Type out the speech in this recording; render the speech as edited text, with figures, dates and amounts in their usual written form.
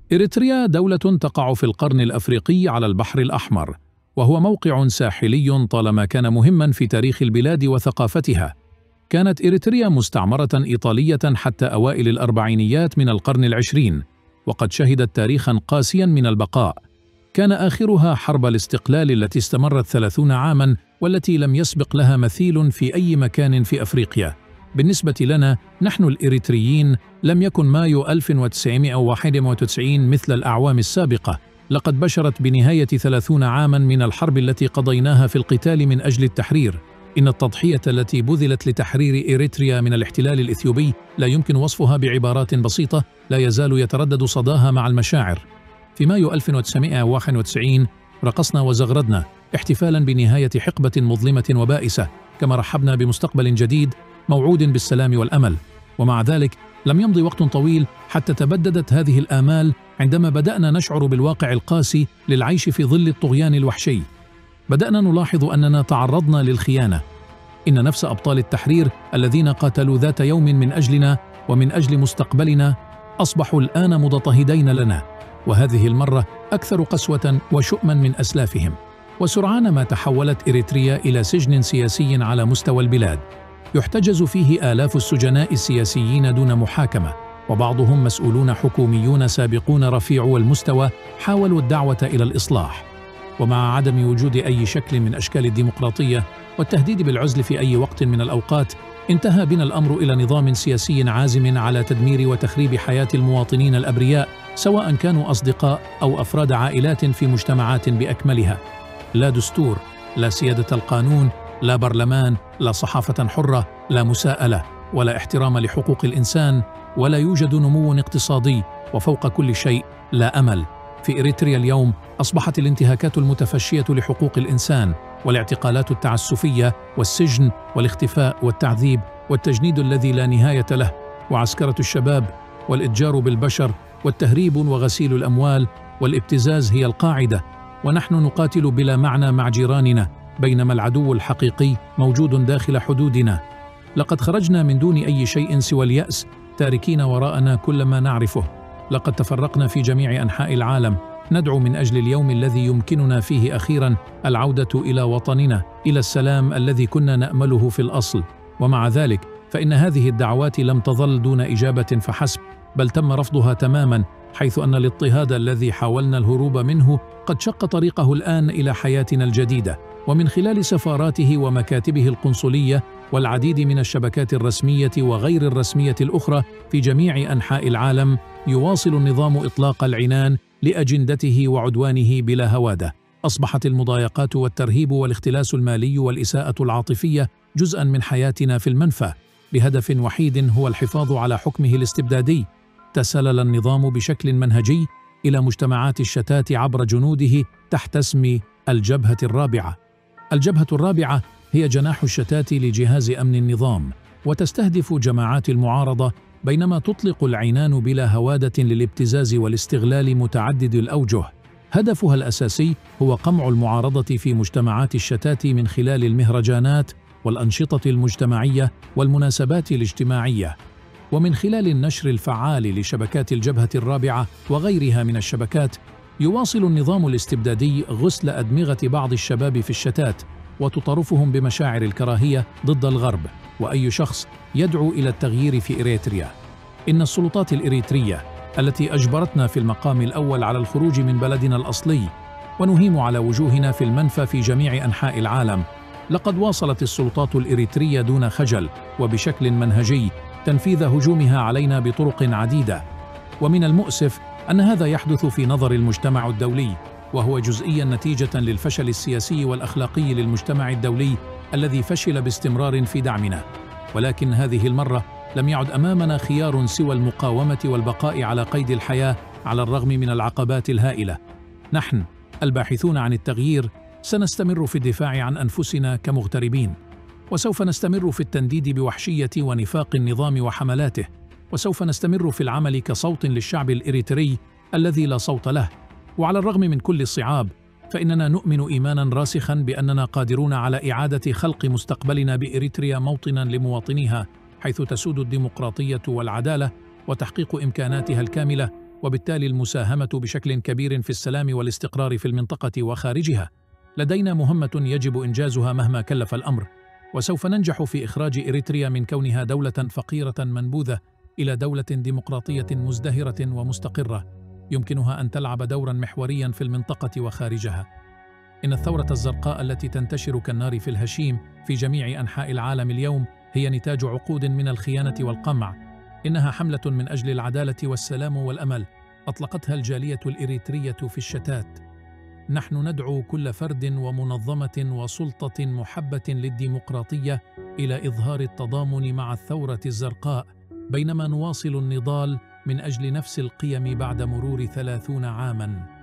إريتريا دولة تقع في القرن الأفريقي على البحر الأحمر، وهو موقع ساحلي طالما كان مهما في تاريخ البلاد وثقافتها. كانت إريتريا مستعمرة إيطالية حتى أوائل الأربعينيات من القرن العشرين، وقد شهدت تاريخا قاسيا من البقاء. كان آخرها حرب الاستقلال التي استمرت 30 عاما، والتي لم يسبق لها مثيل في أي مكان في أفريقيا. بالنسبة لنا نحن الإريتريين لم يكن مايو 1991 مثل الأعوام السابقة، لقد بشرت بنهاية 30 عاما من الحرب التي قضيناها في القتال من أجل التحرير. إن التضحية التي بذلت لتحرير إريتريا من الاحتلال الإثيوبي لا يمكن وصفها بعبارات بسيطة لا يزال يتردد صداها مع المشاعر. في مايو 1991 رقصنا وزغردنا احتفالا بنهاية حقبة مظلمة وبائسة، كما رحبنا بمستقبل جديد موعود بالسلام والأمل. ومع ذلك لم يمضي وقت طويل حتى تبددت هذه الآمال عندما بدأنا نشعر بالواقع القاسي للعيش في ظل الطغيان الوحشي. بدأنا نلاحظ أننا تعرضنا للخيانة. إن نفس أبطال التحرير الذين قاتلوا ذات يوم من أجلنا ومن أجل مستقبلنا أصبحوا الآن مضطهدين لنا، وهذه المرة أكثر قسوة وشؤما من أسلافهم. وسرعان ما تحولت إريتريا إلى سجن سياسي على مستوى البلاد، يحتجز فيه آلاف السجناء السياسيين دون محاكمة، وبعضهم مسؤولون حكوميون سابقون رفيعو المستوى حاولوا الدعوة إلى الإصلاح. ومع عدم وجود أي شكل من أشكال الديمقراطية والتهديد بالعزل في أي وقت من الأوقات، انتهى بنا الأمر إلى نظام سياسي عازم على تدمير وتخريب حياة المواطنين الأبرياء، سواء كانوا أصدقاء أو أفراد عائلات في مجتمعات بأكملها. لا دستور، لا سيادة القانون، لا برلمان، لا صحافة حرة، لا مساءلة، ولا احترام لحقوق الإنسان، ولا يوجد نمو اقتصادي، وفوق كل شيء لا أمل. في إريتريا اليوم أصبحت الانتهاكات المتفشية لحقوق الإنسان والاعتقالات التعسفية والسجن والاختفاء والتعذيب والتجنيد الذي لا نهاية له وعسكرة الشباب والإتجار بالبشر والتهريب وغسيل الأموال والابتزاز هي القاعدة، ونحن نقاتل بلا معنى مع جيراننا، بينما العدو الحقيقي موجود داخل حدودنا. لقد خرجنا من دون أي شيء سوى اليأس، تاركين وراءنا كل ما نعرفه. لقد تفرقنا في جميع أنحاء العالم، ندعو من أجل اليوم الذي يمكننا فيه أخيراً العودة إلى وطننا، إلى السلام الذي كنا نأمله في الأصل. ومع ذلك فإن هذه الدعوات لم تظل دون إجابة فحسب، بل تم رفضها تماماً، حيث أن الاضطهاد الذي حاولنا الهروب منه قد شق طريقه الآن إلى حياتنا الجديدة، ومن خلال سفاراته ومكاتبه القنصلية والعديد من الشبكات الرسمية وغير الرسمية الأخرى في جميع أنحاء العالم، يواصل النظام إطلاق العنان لأجندته وعدوانه بلا هوادة. أصبحت المضايقات والترهيب والاختلاس المالي والإساءة العاطفية جزءاً من حياتنا في المنفى، بهدف وحيد هو الحفاظ على حكمه الاستبدادي. تسلل النظام بشكل منهجي إلى مجتمعات الشتات عبر جنوده تحت اسم الجبهة الرابعة. الجبهة الرابعة هي جناح الشتات لجهاز أمن النظام، وتستهدف جماعات المعارضة، بينما تطلق العنان بلا هوادة للابتزاز والاستغلال متعدد الأوجه. هدفها الأساسي هو قمع المعارضة في مجتمعات الشتات من خلال المهرجانات والأنشطة المجتمعية والمناسبات الاجتماعية، ومن خلال النشر الفعال لشبكات الجبهة الرابعة وغيرها من الشبكات. يواصل النظام الاستبدادي غسل أدمغة بعض الشباب في الشتات، وتطرفهم بمشاعر الكراهية ضد الغرب وأي شخص يدعو إلى التغيير في إريتريا. إن السلطات الإريترية التي أجبرتنا في المقام الأول على الخروج من بلدنا الأصلي ونهيم على وجوهنا في المنفى في جميع أنحاء العالم، لقد واصلت السلطات الإريترية دون خجل وبشكل منهجي تنفيذ هجومها علينا بطرق عديدة. ومن المؤسف أن هذا يحدث في نظر المجتمع الدولي، وهو جزئياً نتيجة للفشل السياسي والأخلاقي للمجتمع الدولي الذي فشل باستمرار في دعمنا. ولكن هذه المرة لم يعد أمامنا خيار سوى المقاومة والبقاء على قيد الحياة على الرغم من العقبات الهائلة. نحن الباحثون عن التغيير سنستمر في الدفاع عن أنفسنا كمغتربين، وسوف نستمر في التنديد بوحشية ونفاق النظام وحملاته، وسوف نستمر في العمل كصوت للشعب الإريتري الذي لا صوت له. وعلى الرغم من كل الصعاب فإننا نؤمن إيمانا راسخا بأننا قادرون على إعادة خلق مستقبلنا بإريتريا موطنا لمواطنيها، حيث تسود الديمقراطية والعدالة وتحقيق إمكاناتها الكاملة وبالتالي المساهمة بشكل كبير في السلام والاستقرار في المنطقة وخارجها. لدينا مهمة يجب إنجازها مهما كلف الأمر، وسوف ننجح في إخراج إريتريا من كونها دولة فقيرة منبوذة إلى دولة ديمقراطية مزدهرة ومستقرة يمكنها أن تلعب دورا محوريا في المنطقة وخارجها. إن الثورة الزرقاء التي تنتشر كالنار في الهشيم في جميع أنحاء العالم اليوم هي نتاج عقود من الخيانة والقمع. إنها حملة من أجل العدالة والسلام والأمل أطلقتها الجالية الإريترية في الشتات. نحن ندعو كل فرد ومنظمة وسلطة محبة للديمقراطية إلى إظهار التضامن مع الثورة الزرقاء، بينما نواصل النضال من أجل نفس القيم بعد مرور 30 عاماً.